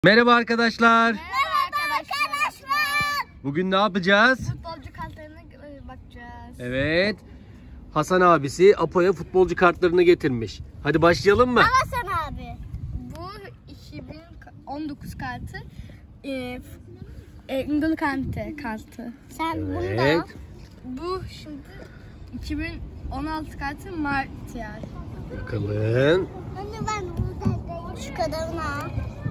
Merhaba arkadaşlar. Merhaba arkadaşlar. Bugün ne yapacağız? Futbolcu kartlarına bakacağız. Evet. Hasan abisi Apo'ya futbolcu kartlarını getirmiş. Hadi başlayalım mı? Hasan abi. Bu 2019 kartı. N'Golo Kante kartı. Sen Evet. Bu şimdi 2016 kartı Martial. Bakalım. Anne ben burada şu kadarını al.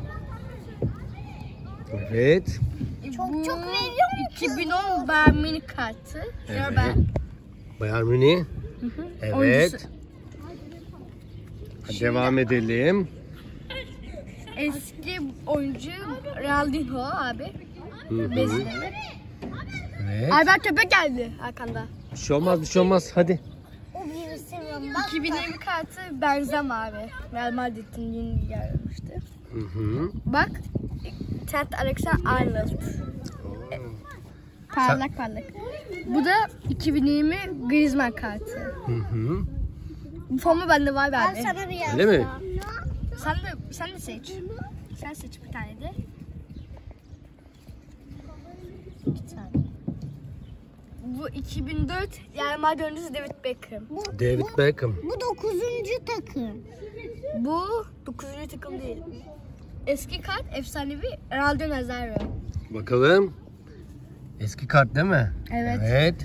Evet. Çok veriyor mu? 2010 Bayern Münih kartı. Evet. Ben. Bayern Münih. Evet. Oyuncusu. Hadi devam edelim. Eski oyuncu Ronaldinho abi. Hı. Bezir'de. Evet. Albert Köpek geldi arkanda. Bir şey olmaz, bir şey olmaz. Hadi. 2020 kartı Benzema abi. Real Madrid'in yeni gelmişti. Hı. Bak. Trent Alexander-Arnold. Parlak. Bu da 2020 Griezmann kartı. Hı. Bu formu bende var abi. Öyle mi? Sen de seç. Sen seç bir tane de. Bir tane. Bu 2004 Real Madrid oyuncusu David Beckham. David Beckham. Bu 9. takım. Bu 9. takım değil. Eski kart efsanevi Ronaldo Nazario. Bakalım. Eski kart değil mi? Evet. Evet.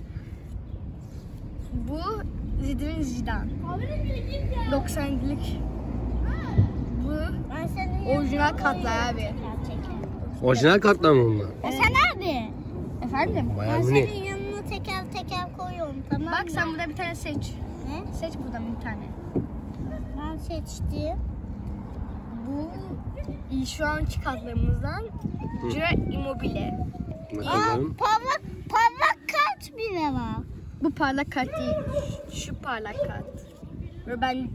Bu Zinedine Zidane. 90'lık. Bu orijinal kartlar abi. Orijinal kartlar mı bunlar? Sen abi. Efendim? Bayern Münih. yanına teker koyuyorum, tamam. Bak sen burada bir tane seç. Ne? Seç buradan bir tane. Ben seçtim. Bu şu anki kartlarımızdan Ciro Immobile. Bakalım. Parlak kart bile var. Bu parlak kart değil. Şu parlak kart. Ve ben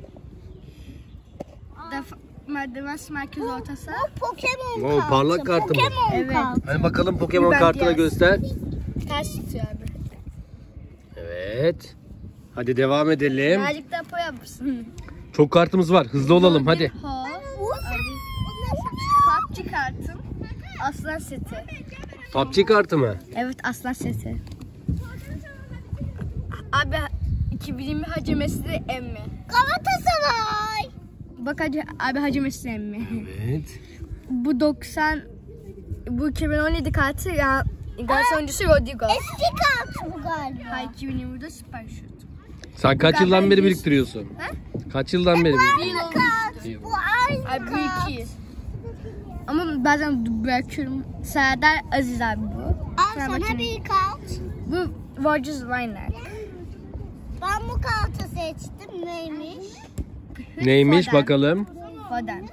merkez ortası. Bu Pokemon kartı. Parlak kartı mı? Evet. Hadi bakalım Pokemon Ben kartına diğer- göster. Ters tutuyor abi. Evet. Hadi devam edelim. Birazcık da poya yapmışsın. Çok kartımız var. Hızlı olalım hadi. PUBG kartım. Aslan seti. PUBG kartı mı? Evet, aslan seti. Abi 2020 Hacı Messi emmi. Galatasaray. Bak abi Hacı Messi emmi. Evet. Bu 2017 kartı ya Galatasaray oyuncusu Rodrigo. Eski kart bu galiba. Ha 2020'de süper şut. Sen kaç yıldan beri biriktiriyorsun? Ha? Kaç yıldan beri? Bir yıl olmuş. Bu aynı Abi bu 2 yıl. Ama bazen bırakıyorum. Serdar Aziz abi bu. Al sana bir kart. Bu Rodgers Reiner. Ben bu kartı seçtim. Neymiş? Neymiş Foden. bakalım. Foden.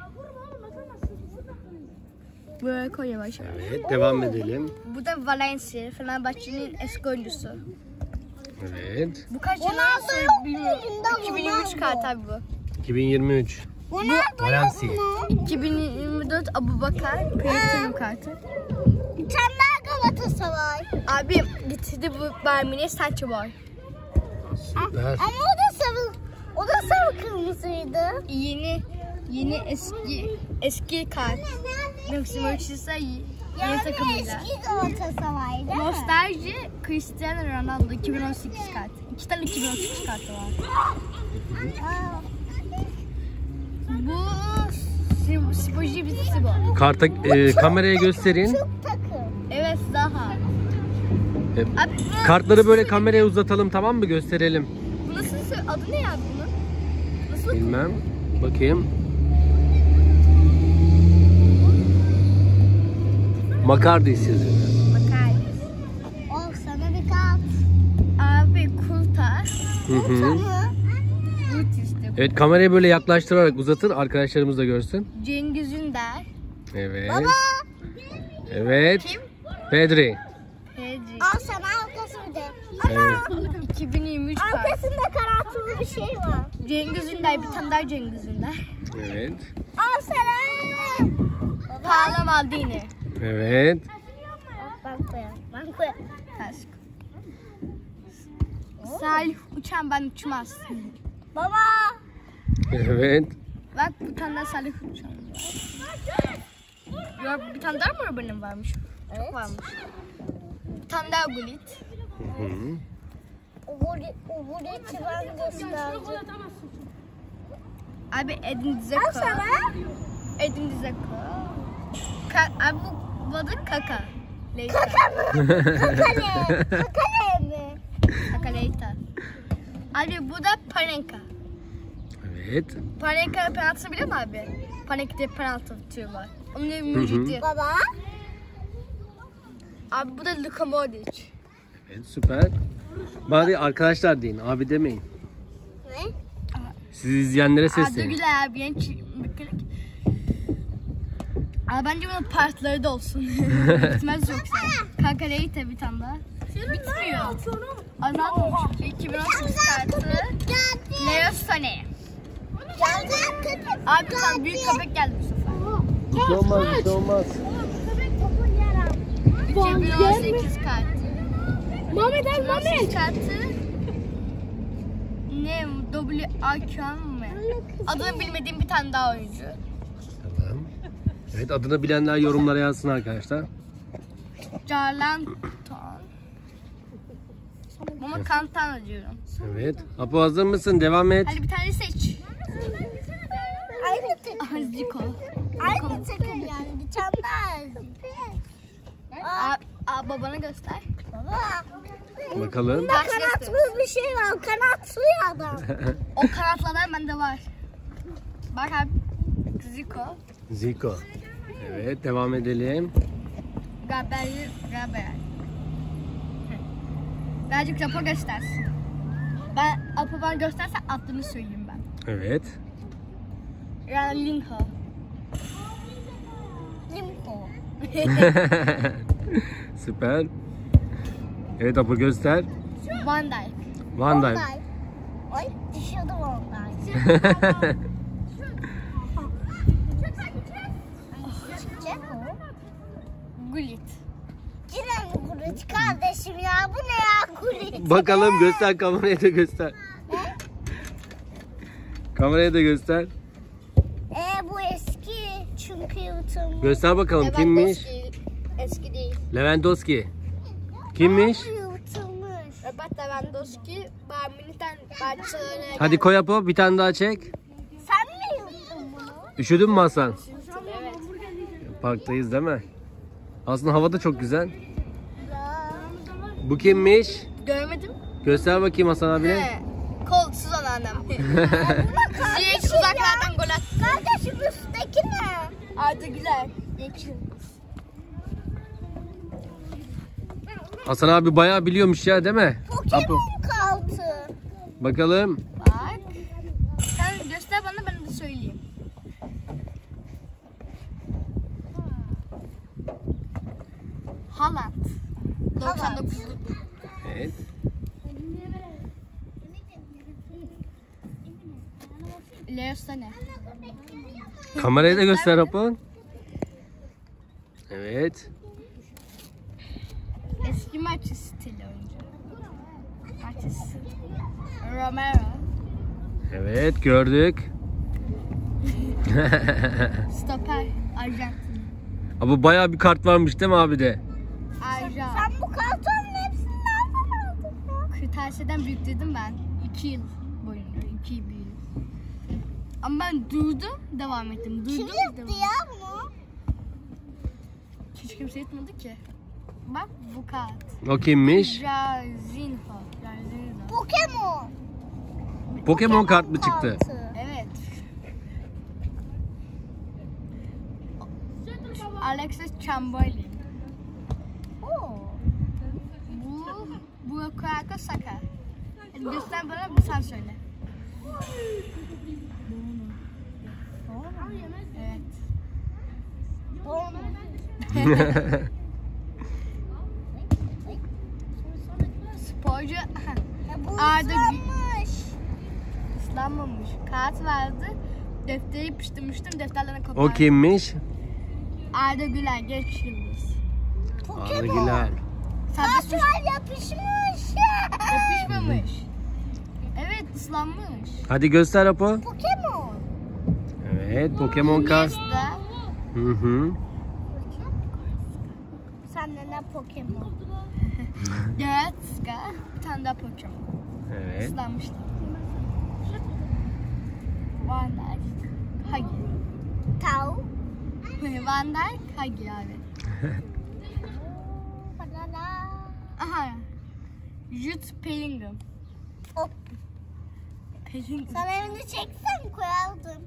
Böyle koy yavaş yavaş. Evet, devam edelim. Bu da Valencia, Fenerbahçe'nin eski oyuncusu. Evet. Bu kaç Ronaldo yıl yok bilmiyorum. elinde, 2023 Ronaldo. kart abi bu. 2023. Ronaldo Valencia. yok mu? 2024 Abubakar, Kıyafetim kartı. Bir tane daha Galatasaray. Abi getirdi bu Bayern Münih Sancho Boy. Süper. Ama o da sarı kırmızıydı. Yeni eski kart. Yoksa ölçüsü yeni takımıyla. Eski Galatasaray değil mi? Nostalji Cristiano Ronaldo 2018 kart. 2 tane 2018 kartı var. Aa, Bu sporcu bizisi bu. Karta kameraya gösterin. Çok takım. Evet daha. E, Abi, Kartları böyle kameraya uzatalım, tamam mı? Gösterelim. Bu nasıl adı ne ya bunun? Nasıl? Bilmem. Bakayım. Makardi sizin. Bakar. Al sana bir kart. Abi kurtar. Hı. Tamam. Kurt işte. Evet, kamerayı böyle yaklaştırarak uzatın, arkadaşlarımız da görsün. Cengiz Ünder. Evet. Baba. Evet. Kim? Pedri. Pedri. Al sana arkası bir de. Evet. 2023 kart. Arkasında karartılı bir şey var. Cengiz Ünder, bir tane daha Cengiz Ünder. Evet. Al sana. Paolo Maldini. Evet. Ben koyarım. Ben koyarım. Ters. Salih Uçan ben uçmaz. Baba. Evet. Bak bir tane daha Salih Uçan var. Ya bir tane daha mı Robin'in varmış? Evet. Çok varmış. Bir tane daha Gullit. Uğur'u ben gösterdim. Abi Edin Dzeko. Al sana. Edin Dzeko. Abi bu adı Kaka. Leita. Kakale. Kakale mi? Kaka Leita. Abi bu da Panenka. Evet. Panenka penaltısını biliyor musun abi? Panenka'da penaltı atıyorlar. Onun bir mucidi. Baba. Abi bu da Luka Modric. Evet, süper. Bari arkadaşlar deyin, abi demeyin. Ne? Sizi izleyenlere Adı seslenin. güzel abi. Genç mükemmel. Abi bence bunun partları da olsun. Bitmez yoksa. Kaka Leita bir tane daha. Bitmiyor. Azaltmamış. 2018 kartı. Leo Sané. Abi bir tane büyük köpek geldi bu sefer. Bir şey olmaz, bir şey olmaz. 2018 kartı. Mehmet al 2018 kartı. Ne? W.A.K.M. mı? Adını bilmediğim bir tane daha oyuncu. Tamam. Evet, adını bilenler yorumlara yazsın arkadaşlar. Jarlanton. Ama Cantona diyorum. Evet. Apo hazır mısın? Devam et. Hadi bir tane seç. Aynı takım. Aha Zico. Aynı takım yani. Bir tane daha. Babana göster. Baba. Bakalım. Bunda kanatlı bir şey var. Kanatlı adam. O kanatlardan bende var. Bak abi. Zico. Zico. Evet, devam edelim. Gabriel. Birazcık Apo göstersin. Apo bana gösterse attığını söyleyeyim ben. Evet. Yani Linho. Limpo. Süper. Evet, Apo göster. Van Dijk. Van Dijk. Ay düşüyordu ondan. Gullit. Yine mi Gullit kardeşim ya? Bu ne ya Gullit? Bakalım, göster, kameraya da göster. Kameraya da göster. Bu eski çünkü yutulmuş. Göster bakalım kimmiş? Eski değil. Lewandowski. Kimmiş? Bu yutulmuş. Robert Lewandowski. Bayern'den Barcelona'ya Hadi koy Apo, bir tane daha çek. Sen mi yuttun bunu? Üşüdün mü Hasan? Evet. Parktayız değil mi? Aslında hava da çok güzel. Ya. Bu kimmiş? Görmedim. Göster bakayım Hasan abine. He. Kolsuz anneannem. Buna Hiç uzaklardan gol attı. kardeşim üstteki ne? Arda Güler. Hasan abi bayağı biliyormuş ya, değil mi? Apo. Pokemon kartı. Bakalım. Bak. Sen göster bana, ben de söyleyeyim. Haaland. 99'luk. Evet. Leo Sané. Kameraya da göster Apo. Evet. Eski Manchester stili oyuncu. Manchester. Romero. Evet, gördük. Stoper. Arjantin. Abi bayağı bir kart varmış değil mi abi de? Arjan. Sen bu kartonun hepsini nereden aldın ya? Kırtasiye'den biriktirdim ben. 2 yıl boyunca. 2 yıl. Ama ben durdum, devam ettim. Kim Durdum, yaptı ya bunu? Hiç kimse yetmedi ki. Bak bu kart. O kimmiş? Jarzinho. Pokemon. Pokemon kart mı çıktı? Kartı. Evet. Alexis Chamberlain. Oo. Bu Bukayo Saka. Hadi göster bana, bir sen söyle. Evet. Sporcu. Bu Arda ıslanmış. ıslanmamış. Kağıt vardı. Defteri yapıştırmıştım. Defterlerine kopardım. O kimmiş? Arda Güler, genç yıldız. Arda Güler. Serbest vuruş Kartlar yapışmış. yapışmamış. Evet, ıslanmış. Hadi göster Apo. Pokemon. Evet, Pokemon kart. Nesta. Hı hı. Sen de ne Pokemon? Götska. Bir tane daha Pokemon. Evet. Islanmıştı. Van Dijk. Hagi. Tau. Van Dijk. Hagi abi. Banana. Aha. Jude Bellingham. Hop. Bellingham. Sen evini çeksen koyardın.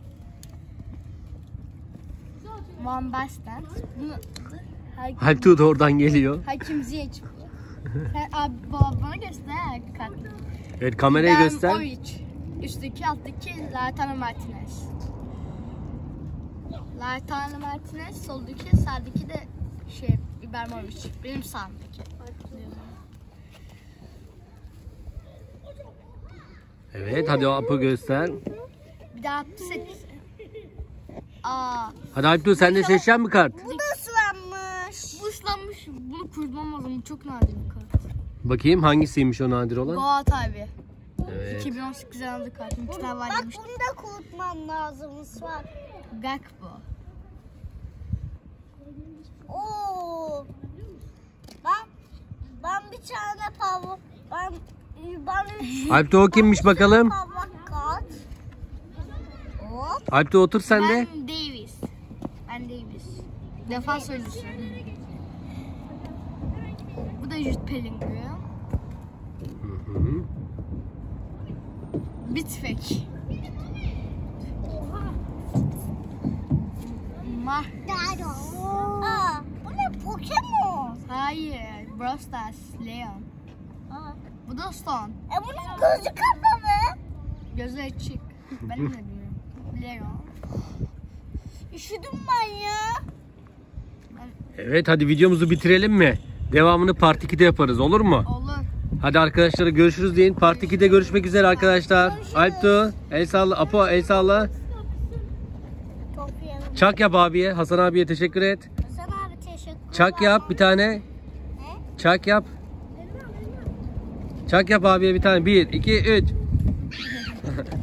Van Basten. Bunu Alptu da oradan geliyor. Hakim Ziyech. Sen abi bana göster kart. Evet, kameraya göster. Ibrahimovic. Üstteki alttaki Lautaro Martinez. Lautaro Martinez, soldaki sağdaki de Ibrahimovic. Benim sağımdaki. Evet, hadi Apo göster. Bir daha set. Aa, Hadi Alptu, sen de seçeceksin mi kart? Bu da ıslanmış. bu ıslanmış. Bunu kurtulmam lazım. Bu çok nadir bir kart. Bakayım hangisiymiş o nadir olan? Goat abi. Evet. 2018 aldı kartım. Bir tane var Bak demiştim. bunu da kurutmam lazım ıslan. Gakpo. Oo. Ben bir tane pavuk. Ben Alptu o kimmiş bakalım? pavuk kart. Hop. Alptu otur sen de. Ben Davis. Defans oyuncusu. Bu da Jude Bellingham. Hı hı. Bitfek. Mah. Aa, bu ne Pokemon? Hayır. Brawl Stars. Leon. Aa. Bu da Stone. Bunun gözü kapalı. Gözleri açık. Benim de biliyorum. Leon. Üşüdüm ben ya. Evet, hadi videomuzu bitirelim mi? Devamını Part 2'de yaparız, olur mu? Olur. Hadi arkadaşlara görüşürüz deyin. Part 2'de görüşmek üzere arkadaşlar. Görüşürüz. Alptu el salla. Apo el salla. Top yiyelim. Çak yap abiye. Hasan abiye teşekkür et. Hasan abi teşekkür. Çak yap bir tane. Ne? Çak yap. Çak yap abiye bir tane. 1, 2, 3.